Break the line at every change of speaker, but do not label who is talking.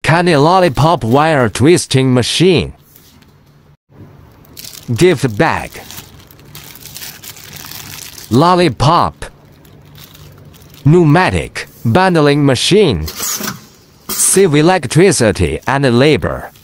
Candy lollipop wire twisting machine. Gift bag. Lollipop. Pneumatic bundling machine. Save electricity and labor.